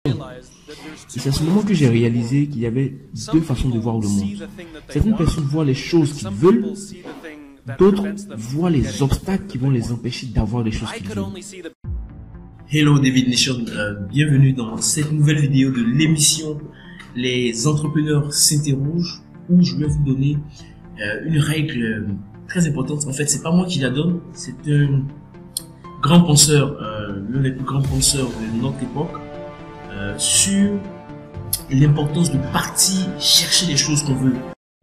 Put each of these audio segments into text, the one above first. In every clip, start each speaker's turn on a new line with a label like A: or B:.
A: Et c'est à ce moment que j'ai réalisé qu'il y avait deux façons de voir le monde. Certaines personnes voient les choses qu'ils veulent, d'autres voient les obstacles qui vont les empêcher d'avoir les choses qu'ils veulent.
B: Hello David Nation, bienvenue dans cette nouvelle vidéo de l'émission Les entrepreneurs s'interrogent, où je vais vous donner une règle très importante. En fait, c'est pas moi qui la donne, c'est un grand penseur, l'un des plus grands penseurs de notre époque, sur l'importance de partir chercher les choses qu'on veut.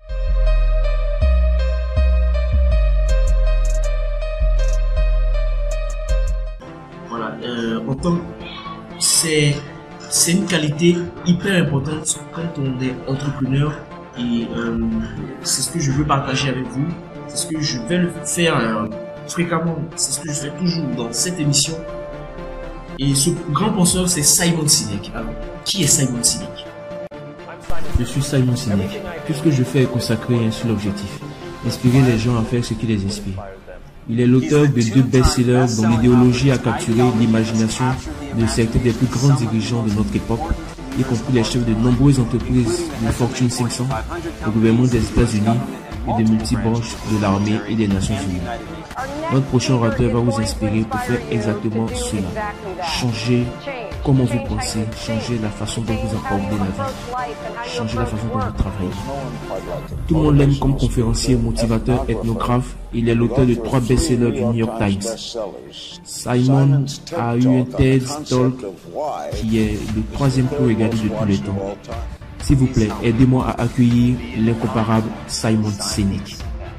B: Voilà, en tant c'est une qualité hyper importante quand on est entrepreneur, et c'est ce que je veux partager avec vous, c'est ce que je vais le faire fréquemment, c'est ce que je fais toujours dans cette émission. Et ce grand penseur, c'est Simon Sinek. Alors, qui est Simon Sinek?
A: Je suis Simon Sinek. Tout ce que je fais est consacré à un seul objectif: inspirer les gens à faire ce qui les inspire. Il est l'auteur de 2 best-sellers dont l'idéologie a capturé l'imagination de certains des plus grands dirigeants de notre époque, y compris les chefs de nombreuses entreprises du Fortune 500, au gouvernement des États-Unis et de multibranches de l'armée et des Nations Unies. Notre prochain orateur va vous inspirer pour faire exactement cela. Changer comment vous pensez, changer la façon dont vous abordez la vie, changer la façon dont vous travaillez. Tout le monde l'aime comme conférencier, motivateur, ethnographe. Il est l'auteur de 3 best-sellers du New York Times. Simon a eu un TED Talk qui est le 3e plus regardé de tous les temps. S'il vous plaît, aidez-moi à accueillir l'incomparable Simon Sinek.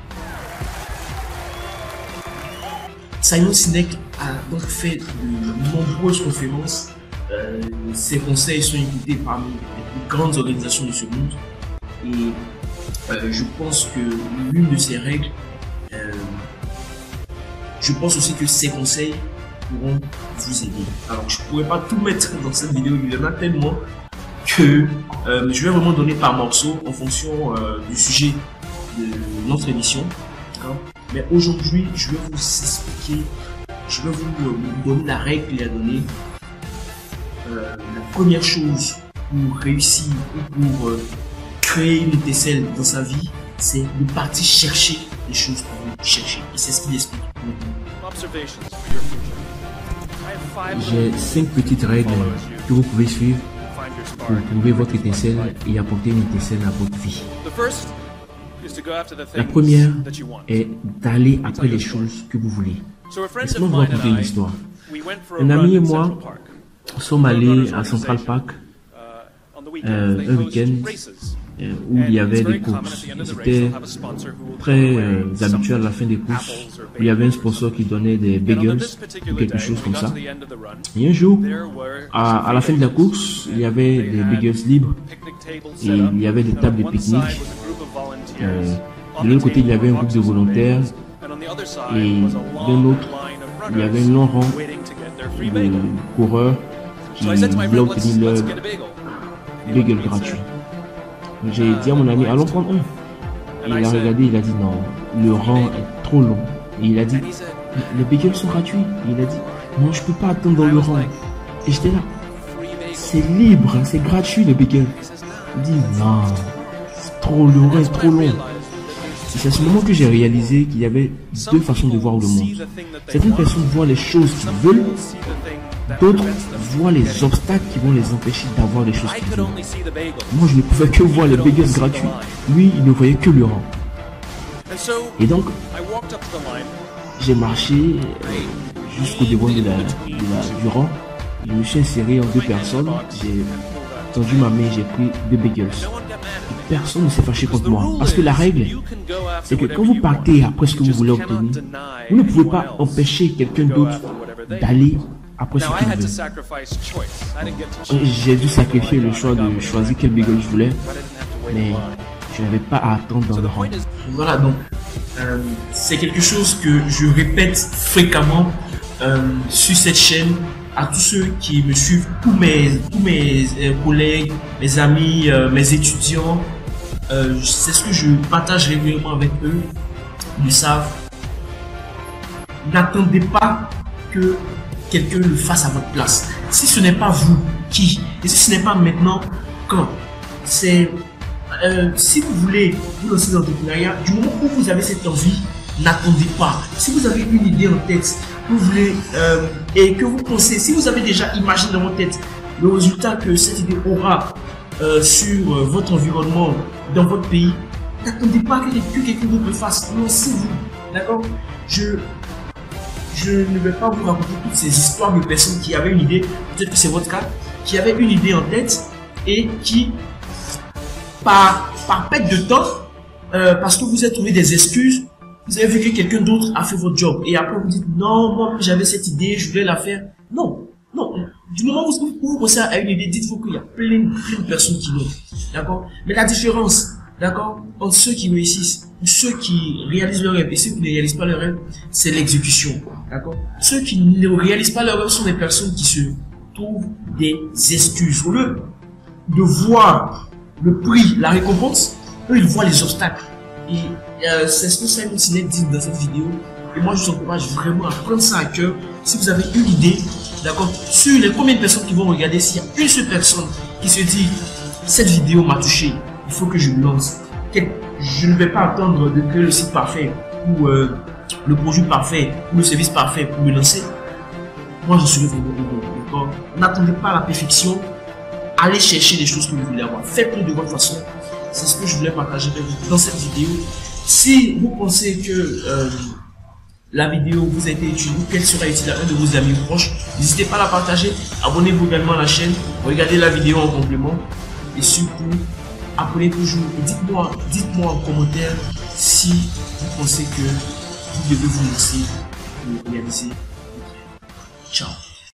B: Simon Sinek a donc fait de nombreuses conférences. Ses conseils sont écoutés parmi les plus grandes organisations de ce monde. Et je pense que l'une de ses règles, je pense aussi que ses conseils pourront vous aider. Alors, je ne pourrais pas tout mettre dans cette vidéo, il y en a tellement que je vais vraiment donner par morceaux en fonction du sujet de notre émission. Mais aujourd'hui, je vais vous expliquer, je vais vous donner la règle qu'il a donnée. La première chose pour réussir ou pour créer une étincelle dans sa vie, c'est de partir chercher les choses que vous cherchez. Et c'est ce qu'il explique.
A: J'ai 5 petites règles que vous pouvez suivre pour trouver votre étincelle et apporter une étincelle à votre vie. La première est d'aller après les choses que vous voulez. Laissez-moi vous raconter une histoire. Un ami et moi sommes allés à Central Park un week-end où il y avait des courses. C'était très habituel à la fin des courses, où il y avait un sponsor qui donnait des bagels ou quelque chose comme ça. Et un jour, à la fin de la course, il y avait des bagels libres et il y avait des tables de pique-nique. De l'autre côté, il y avait un groupe de volontaires et d'un autre, il y avait un long rang de coureurs qui voulaient obtenir leur bagel gratuit. J'ai dit à mon ami, allons prendre un. Et il a regardé, il a dit non, le rang est trop long. Et il a dit, les bagels sont gratuits. Et il a dit, non, je peux pas attendre dans le rang. Et j'étais là, c'est libre, c'est gratuit le bagel. Il dit non, c'est trop long, c'est trop long. C'est à ce moment que j'ai réalisé qu'il y avait 2 façons de voir le monde. Certaines personnes voient les choses qu'ils veulent, d'autres voient les obstacles qui vont les empêcher d'avoir les choses qu'ils veulent. Moi, je ne pouvais que voir les bagels gratuits. Lui, il ne voyait que le rang. Et donc, j'ai marché jusqu'au devant du rang. Je me suis inséré en 2 personnes. J'ai tendu ma main, j'ai pris 2 bagels. Personne ne s'est fâché contre moi. Parce que la règle, c'est que quand vous partez après ce que vous voulez obtenir, vous ne pouvez pas empêcher quelqu'un d'autre d'aller après ce qu'il veut. J'ai dû sacrifier le choix de choisir quel bagel je voulais, mais je n'avais pas à attendre dans le rang.
B: Voilà, donc c'est quelque chose que je répète fréquemment sur cette chaîne à tous ceux qui me suivent, tous mes collègues, mes amis, mes étudiants. C'est ce que je partage régulièrement avec eux. Ils savent. N'attendez pas que quelqu'un le fasse à votre place. Si ce n'est pas vous qui? Et si ce n'est pas maintenant, quand? C'est si vous voulez vous lancer dans l'entrepreneuriat, du moment où vous avez cette envie, n'attendez pas. Si vous avez une idée en tête, vous voulez et que vous pensez, si vous avez déjà imaginé dans votre tête le résultat que cette idée aura sur votre environnement, dans votre pays, n'attendez pas que quelqu'un d'autre le fasse. Lancez-vous. D'accord? Je ne vais pas vous raconter toutes ces histoires de personnes qui avaient une idée, peut-être que c'est votre cas, qui avaient une idée en tête et qui, par perte de temps, parce que vous avez trouvé des excuses, vous avez vu que quelqu'un d'autre a fait votre job et après vous dites non, moi j'avais cette idée, je voulais la faire. Non, non. Du moment où vous pensez à une idée, dites-vous qu'il y a plein de personnes qui l'ont. D'accord? Mais la différence, d'accord, entre ceux qui réussissent, ceux qui réalisent leur rêve et ceux qui ne réalisent pas leur rêve, c'est l'exécution. D'accord? Ceux qui ne réalisent pas leur rêve sont des personnes qui se trouvent des excuses. Au lieu de voir le prix, la récompense, eux ils voient les obstacles. Et c'est ce que Simon Sinek dit dans cette vidéo. Et moi je vous encourage vraiment à prendre ça à cœur. Si vous avez une idée, d'accord, sur les combien de personnes qui vont regarder, s'il y a une seule personne qui se dit cette vidéo m'a touché, il faut que je me lance. Je ne vais pas attendre de créer le site parfait ou le produit parfait ou le service parfait pour me lancer. Moi je suis vraiment heureux, d'accord. N'attendez pas la perfection. Allez chercher les choses que vous voulez avoir. Faites-le de votre façon. C'est ce que je voulais partager avec vous dans cette vidéo. Si vous pensez que la vidéo vous a été utile ou qu'elle sera utile à un de vos amis proches, n'hésitez pas à la partager. Abonnez-vous également à la chaîne. Regardez la vidéo en complément. Et surtout, apprenez toujours. Dites-moi en commentaire si vous pensez que vous devez vous lancer pour réaliser. Ciao.